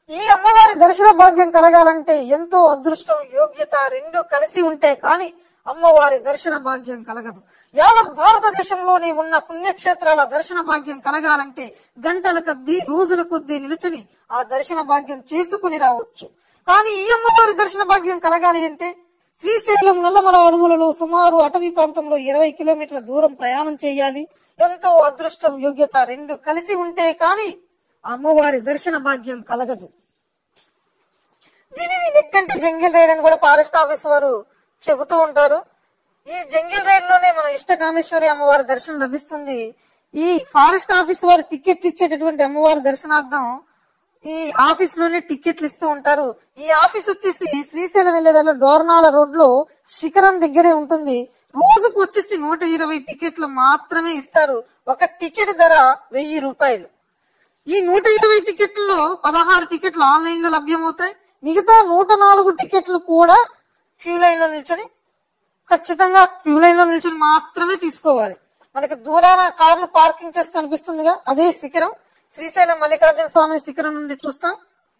ఈ అమ్మవారి దర్శన భాగ్యం కలగాలంటే ఎంతో అదృష్టం, యోగ్యత రెండు కలిసి ఉంటే కాని అమ్మవారి దర్శన భాగ్యం కలగదు. యావత్ భారతదేశంలోని ఉన్న పుణ్యక్షేత్రాల దర్శన భాగ్యం కలగాలంటే గంటల కొద్దీ రోజుల కొద్దీ నిలుచుని ఆ దర్శన భాగ్యం చేసుకుని రావచ్చు. కానీ ఈ అమ్మవారి దర్శన భాగ్యం కలగాలి అంటే శ్రీశైలం నల్లమల అడవులలో సుమారు అటవీ ప్రాంతంలో 20 కిలోమీటర్ల దూరం ప్రయాణం చేయాలి. ఎంతో అదృష్టం, యోగ్యత రెండు కలిసి ఉంటే కాని అమ్మవారి దర్శన భాగ్యం కలగదు. దీనిని నెక్కంటి జంగిల్ రైడ్ అని కూడా ఫారెస్ట్ ఆఫీస్ వారు చెబుతూ ఉంటారు. ఈ జంగిల్ రైడ్ లోనే మన ఇష్టకామేశ్వరి అమ్మవారి దర్శనం లభిస్తుంది. ఈ ఫారెస్ట్ ఆఫీస్ వారు టికెట్లు ఇచ్చేటటువంటి అమ్మవారి దర్శనార్థం ఈ ఆఫీస్ లోనే టికెట్లు ఇస్తూ ఉంటారు. ఈ ఆఫీస్ వచ్చేసి శ్రీశైలం వెళ్లేదాలో డోర్నాల రోడ్ లో శిఖరం దగ్గరే ఉంటుంది. రోజుకు వచ్చేసి 120 టికెట్లు మాత్రమే ఇస్తారు. ఒక టికెట్ ధర 1000 రూపాయలు. ఈ 120 టికెట్లలో 16 టికెట్లు ఆన్లైన్ లో లభ్యమవుతాయి. మిగతా 104 టికెట్లు కూడా క్యూ లైన్ లో నిల్చొని ఖచ్చితంగా క్యూ లైన్ లో నిల్చొని మాత్రమే తీసుకోవాలి. మనకి దూరాన కార్లు పార్కింగ్ చేసి కనిపిస్తుందిగా, అదే శిఖరం. శ్రీశైలం మల్లికార్జున స్వామి శిఖరం నుండి చూస్తాం.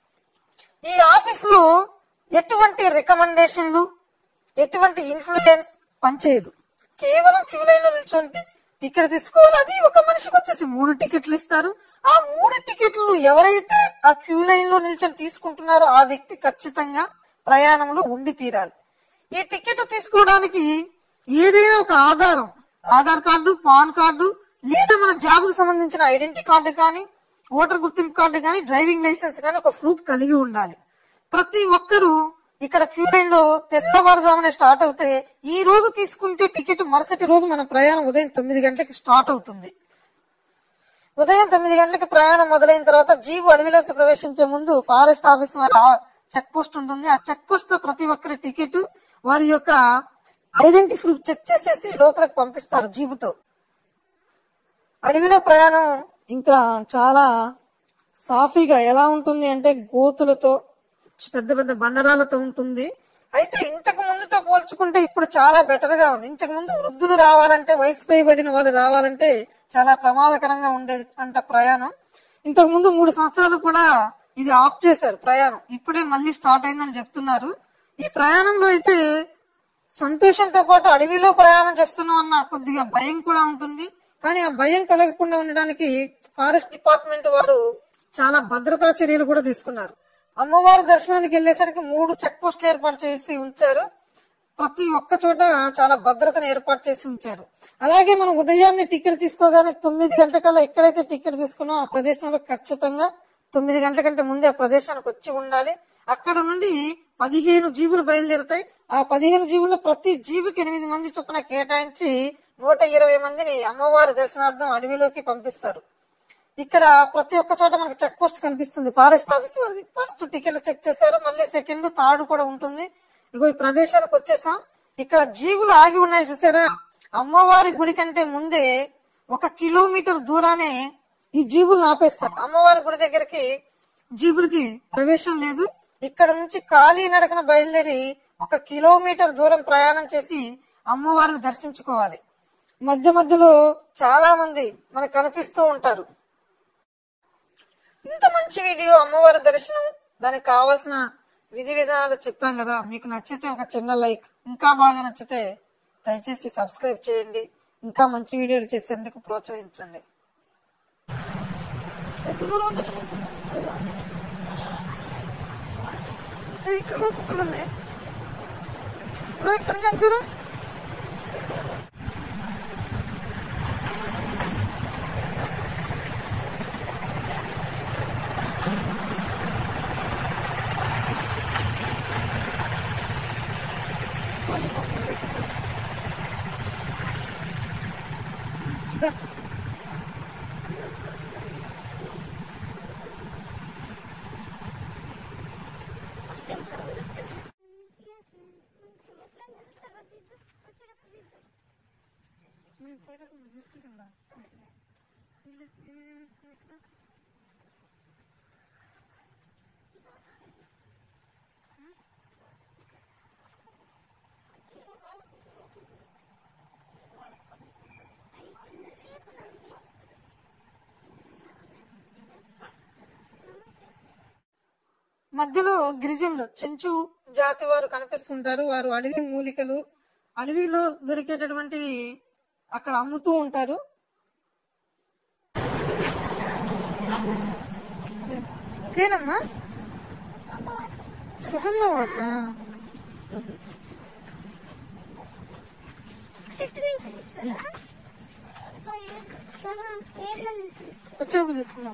ఈ ఆఫీస్ లో ఎటువంటి రికమెండేషన్లు, ఎటువంటి ఇన్ఫ్లుయెన్స్ పనిచేయదు. కేవలం క్యూ లైన్ లో నిల్చొని టికెట్ తీసుకోవాలి. అది ఒక మనిషికి వచ్చేసి 3 టికెట్లు ఇస్తారు. ఆ 3 టికెట్లు ఎవరైతే ఆ క్యూ లైన్ లో నిల్చొని తీసుకుంటున్నారో ఆ వ్యక్తి ఖచ్చితంగా ప్రయాణంలో ఉండి తీరాలి. ఈ టికెట్ తీసుకోవడానికి ఏదైనా ఒక ఆధార్ కార్డు, పాన్ కార్డు లేదా మన జాబ్ కు సంబంధించిన ఐడెంటిటీ కార్డు కానీ, ఓటర్ గుర్తింపు కార్డు కానీ, డ్రైవింగ్ లైసెన్స్ కానీ ఒక ప్రూఫ్ కలిగి ఉండాలి. ప్రతి ఒక్కరూ ఇక్కడ క్యూ లైన్ లో తెల్లవారుజామునే స్టార్ట్ అవుతే ఈ రోజు తీసుకుంటే టికెట్ మరుసటి రోజు మన ప్రయాణం ఉదయం 9 గంటలకి స్టార్ట్ అవుతుంది. ఉదయం 9 గంటలకి ప్రయాణం మొదలైన తర్వాత జీబు అడవిలోకి ప్రవేశించే ముందు ఫారెస్ట్ ఆఫీస్ వారి చెక్ పోస్ట్ ఉంటుంది. ఆ చెక్ పోస్ట్ లో ప్రతి ఒక్కరి టికెట్, వారి యొక్క ఐడెంటిటీ ప్రూఫ్ చెక్ చేసేసి లోపలికి పంపిస్తారు జీబుతో. అడవిలో ప్రయాణం ఇంకా చాలా సాఫీగా ఎలా ఉంటుంది అంటే గోతులతో, పెద్ద పెద్ద బండరాలతో ఉంటుంది. అయితే ఇంతకు ముందుతో పోల్చుకుంటే ఇప్పుడు చాలా బెటర్ గా ఉంది. ఇంతకు ముందు వృద్ధులు రావాలంటే, వయసు పైబడిన వాళ్ళు రావాలంటే చాలా ప్రమాదకరంగా ఉండేది అంట ప్రయాణం. ఇంతకు ముందు 3 సంవత్సరాలు కూడా ఇది ఆఫ్ చేశారు ప్రయాణం. ఇప్పుడే మళ్ళీ స్టార్ట్ అయిందని చెప్తున్నారు. ఈ ప్రయాణంలో అయితే సంతోషంతో పాటు అడవిలో ప్రయాణం చేస్తున్నాం అన్న కొద్దిగా భయం కూడా ఉంటుంది. కానీ ఆ భయం కలగకుండా ఉండడానికి ఫారెస్ట్ డిపార్ట్మెంట్ వారు చాలా భద్రతా చర్యలు కూడా తీసుకున్నారు. అమ్మవారి దర్శనానికి వెళ్లేసరికి 3 చెక్ పోస్టులు ఏర్పాటు చేసి ఉంచారు. ప్రతి ఒక్క చోట చాలా భద్రతను ఏర్పాటు చేసి ఉంచారు. అలాగే మనం ఉదయాన్నే టికెట్ తీసుకోగానే 9 గంటలకల్లా ఎక్కడైతే టికెట్ తీసుకున్నామో ఆ ప్రదేశంలో ఖచ్చితంగా 9 గంటల కంటే ముందే ఆ ప్రదేశానికి వచ్చి ఉండాలి. అక్కడ నుండి 15 జీబులు బయలుదేరుతాయి. ఆ 15 జీబుల్లో ప్రతి జీబుకి 8 మంది చొప్పున కేటాయించి 120 మందిని అమ్మవారి దర్శనార్థం అడవిలోకి పంపిస్తారు. ఇక్కడ ప్రతి ఒక్క చోట మనకి చెక్ పోస్ట్ కనిపిస్తుంది ఫారెస్ట్ ఆఫీస్ వారిది. ఫస్ట్ టికెట్లు చెక్ చేశారు, మళ్ళీ సెకండ్, థర్డ్ కూడా ఉంటుంది. ఇగో ఈ ప్రదేశానికి వచ్చేసాం. ఇక్కడ జీబులు ఆగి ఉన్నాయి చూసారా. అమ్మవారి గుడి కంటే ముందే 1 కిలోమీటర్ దూరానే ఈ జీబులు ఆపేస్తారు. అమ్మవారి గుడి దగ్గరికి జీబులకి ప్రవేశం లేదు. ఇక్కడ నుంచి ఖాళీ నడకన బయలుదేరి 1 కిలోమీటర్ దూరం ప్రయాణం చేసి అమ్మవారిని దర్శించుకోవాలి. మధ్య మధ్యలో చాలా మంది మనకు కనిపిస్తూ ఉంటారు. ఇంత మంచి వీడియో అమ్మవారి దర్శనం, దానికి కావాల్సిన విధి విధానాలు చెప్పాం కదా. మీకు నచ్చితే ఒక చిన్న లైక్, ఇంకా బాగా నచ్చితే దయచేసి సబ్స్క్రైబ్ చేయండి. ఇంకా మంచి వీడియోలు చేసేందుకు ప్రోత్సహించండి. ఇక్కడ నుంచి మధ్యలో గిరిజనులు చెంచు జాతి వారు కనిపిస్తుంటారు. వారు అడవి మూలికలు, అడవిలో దొరికేటటువంటివి అక్కడ అమ్ముతూ ఉంటారు. తేనమ్మా సుగంధ వాటర్ వచ్చేప్పుడు తీసుకున్నాం.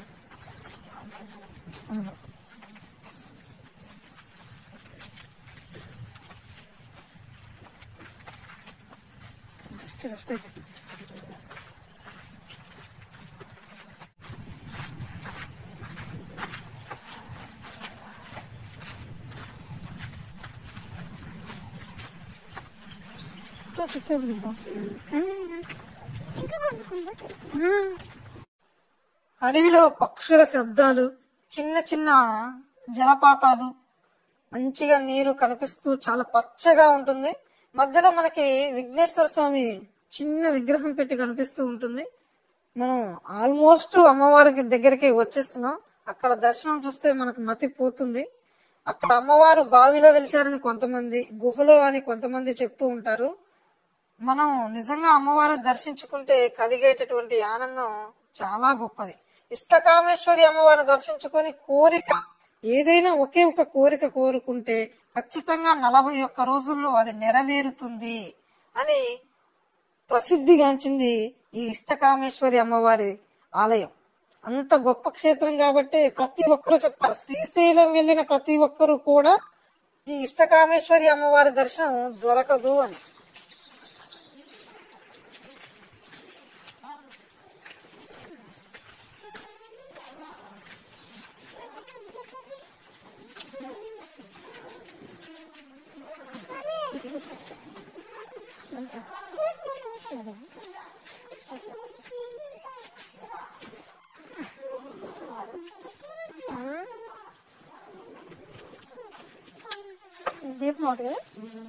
అడవిలో పక్షుల శబ్దాలు, చిన్న చిన్న జలపాతాలు, మంచిగా నీరు కనిపిస్తూ చాలా పచ్చగా ఉంటుంది. మధ్యలో మనకి విఘ్నేశ్వర స్వామి చిన్న విగ్రహం పెట్టి కనిపిస్తూ ఉంటుంది. మనం ఆల్మోస్ట్ అమ్మవారికి దగ్గరికి వచ్చేస్తున్నాం. అక్కడ దర్శనం చూస్తే మనకు మతి పోతుంది. అక్కడ అమ్మవారు బావిలో వెలిసారని కొంతమంది, గుహలో అని కొంతమంది చెప్తూ ఉంటారు. మనం నిజంగా అమ్మవారు దర్శించుకుంటే కలిగేటటువంటి ఆనందం చాలా గొప్పది. ఇష్టకామేశ్వరి అమ్మవారిని దర్శించుకొని కోరిక ఏదైనా ఒకే ఒక కోరిక కోరుకుంటే ఖచ్చితంగా 41 రోజుల్లో అది నెరవేరుతుంది అని ప్రసిద్ధిగాంచింది ఈ ఇష్టకామేశ్వరి అమ్మవారి ఆలయం. అంత గొప్ప క్షేత్రం కాబట్టి ప్రతి ఒక్కరూ చెప్తారు. శ్రీశైలం వెళ్ళిన ప్రతి ఒక్కరూ కూడా ఈ ఇష్టకామేశ్వరి అమ్మవారి దర్శనం దొరకదు అని. దీపం ఒకటి కదా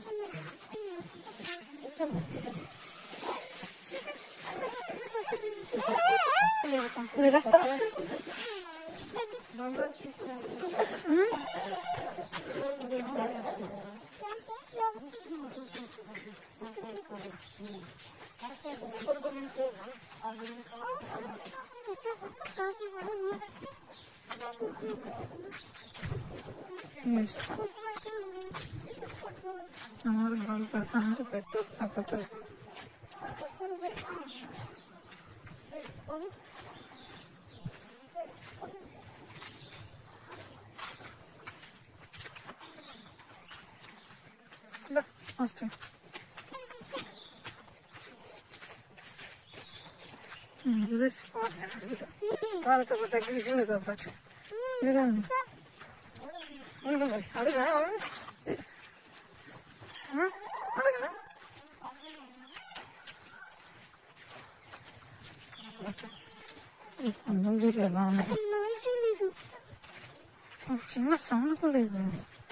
అమ్మవారు బాగా పెడతానంటే పెట్టు తప్పదు. వస్తాయి వాళ్ళతో పాటు అగ్రిషన్లతో పాటు అడుగునా అడగనా ఎలా చిన్న సౌండ్ కూడా లేదు.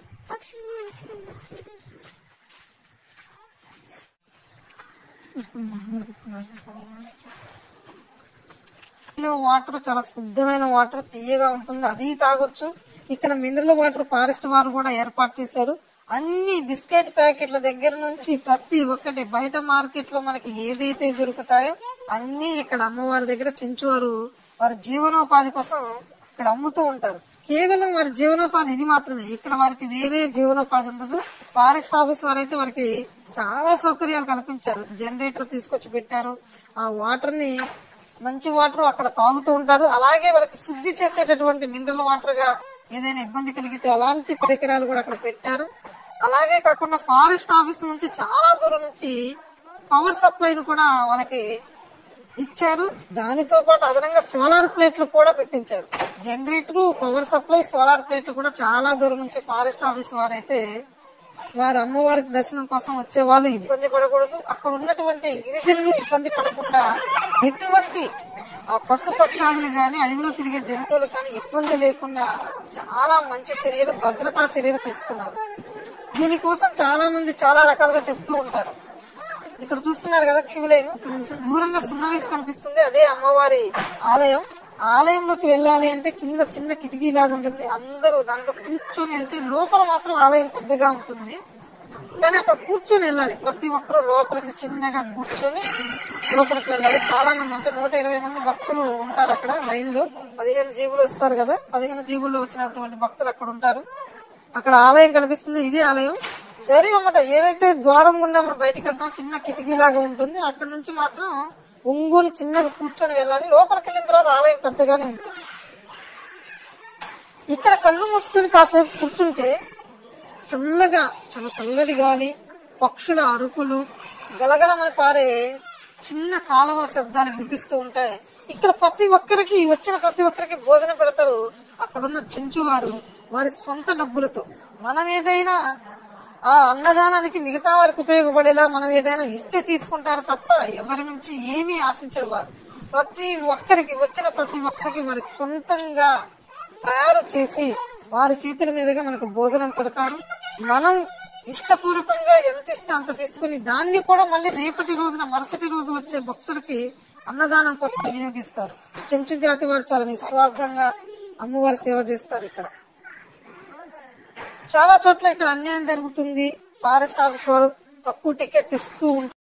వాటర్ చాలా శుద్ధమైన వాటర్, తీయగా ఉంటుంది, అది తాగొచ్చు. ఇక్కడ మినరల్ వాటర్ ఫారెస్ట్ వారు కూడా ఏర్పాటు చేశారు. అన్ని బిస్కెట్ ప్యాకెట్ల దగ్గర నుంచి ప్రతి ఒక్కటి బయట మార్కెట్ లో మనకి ఏదైతే దొరుకుతాయో అన్ని ఇక్కడ అమ్మవారి దగ్గర చెంచువారు వారి జీవనోపాధి కోసం ఇక్కడ అమ్ముతూ ఉంటారు. కేవలం వారి జీవనోపాధి ఇది మాత్రమే, ఇక్కడ వారికి వేరే జీవనోపాధి ఉండదు. ఫారెస్ట్ ఆఫీస్ వారు అయితే వారికి చాలా సౌకర్యాలు కల్పించారు. జనరేటర్ తీసుకొచ్చి పెట్టారు. ఆ వాటర్ ని మంచి వాటర్ అక్కడ తాగుతూ ఉంటారు. అలాగే వాళ్ళకి శుద్ధి చేసేటటువంటి మినరల్ వాటర్ గా ఏదైనా ఇబ్బంది కలిగితే అలాంటి పరికరాలు కూడా అక్కడ పెట్టారు. అలాగే కాకుండా ఫారెస్ట్ ఆఫీస్ నుంచి చాలా దూరం నుంచి పవర్ సప్లైను కూడా వాళ్ళకి ఇచ్చారు. దానితో పాటు అదనంగా సోలార్ ప్లేట్లు కూడా పెట్టించారు. జనరేటర్, పవర్ సప్లై, సోలార్ ప్లేట్లు కూడా చాలా దూరం నుంచి ఫారెస్ట్ ఆఫీస్ వారైతే వారు అమ్మవారికి దర్శనం కోసం వచ్చే వాళ్ళు ఇబ్బంది పడకూడదు. అక్కడ ఉన్నటువంటి గిరిజనులు ఇబ్బంది పడకుండా ఎటువంటి ఆ పశు పక్షాదులు గాని అడవిలో తిరిగే జంతువులు కానీ ఇబ్బంది లేకుండా చాలా మంచి చర్యలు, భద్రతా చర్యలు తీసుకున్నారు. దీనికోసం చాలా మంది చాలా రకాలుగా చెప్తూ ఉంటారు. ఇక్కడ చూస్తున్నారు కదా క్యూ లైన్, దూరంగా సున్న వేసి కనిపిస్తుంది, అదే అమ్మవారి ఆలయం. ఆలయంలోకి వెళ్ళాలి అంటే కింద చిన్న కిటికీ లాగా ఉంటుంది, అందరూ దాంట్లో కూర్చొని వెళ్తే లోపల మాత్రం ఆలయం పెద్దగా ఉంటుంది, కానీ అక్కడ కూర్చొని వెళ్ళాలి. ప్రతి ఒక్కరూ లోపలికి చిన్నగా కూర్చొని లోపలికి వెళ్ళాలి. చాలా మంది అంటే 120 మంది భక్తులు ఉంటారు అక్కడ లైన్ లో. 15 జీబులు వస్తారు కదా, 15 జీబుల్లో వచ్చినటువంటి భక్తులు అక్కడ ఉంటారు. అక్కడ ఆలయం కనిపిస్తుంది, ఇదే ఆలయం. ధైర్యం అన్నమాట. ఏదైతే ద్వారం గుండా మనం బయటకు వెళ్తాం చిన్న కిటికీ లాగా ఉంటుంది, అక్కడ నుంచి మాత్రం ఒంగోని చిన్నగా కూర్చొని వెళ్ళాలి. లోపలికి వెళ్ళిన తర్వాత ఆలయం పెద్దగానే ఉంటుంది. ఇక్కడ కళ్ళు మూసుకొని కాసేపు కూర్చుంటే చల్లగా చాలా చల్లటి గాలి, పక్షుల అరుపులు, గలగలమని పారే చిన్న కాలువ శబ్దాలు వినిపిస్తూ ఉంటాయి. ఇక్కడ ప్రతి ఒక్కరికి వచ్చిన ప్రతి ఒక్కరికి భోజనం పెడతారు. అక్కడున్న చెంచువారు వారి సొంత డబ్బులతో. మనం ఏదైనా ఆ అన్నదానానికి మిగతా వారికి ఉపయోగపడేలా మనం ఏదైనా ఇస్తే తీసుకుంటారు తప్ప ఎవరి నుంచి ఏమీ ఆశించరు వారు. ప్రతి ఒక్కరికి వచ్చిన ప్రతి ఒక్కరికి వారి సొంతంగా తయారు చేసి వారి చేతుల మీదుగా మనకు భోజనం పెడతారు. మనం ఇష్టపూర్వకంగా ఎంత ఇస్తే అంత తీసుకుని దాన్ని కూడా మళ్ళీ రేపటి రోజున మరుసటి రోజు వచ్చే భక్తులకి అన్నదానం కోసం వినియోగిస్తారు. చెంచు జాతి వారు చాలా నిస్వార్థంగా అమ్మవారి సేవ చేస్తారు. ఇక్కడ చాలా చోట్ల ఇక్కడ అన్యాయం జరుగుతుంది. ఫారెస్ట్ ఆఫీస్ వారు తక్కువ టికెట్ ఇస్తూ ఉంటారు.